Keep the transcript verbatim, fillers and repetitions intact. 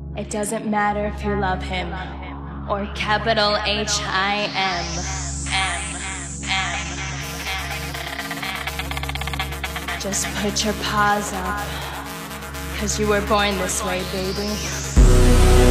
It doesn't matter if you love him or capital H I M. Just put your paws up, 'cause you were born this way, baby.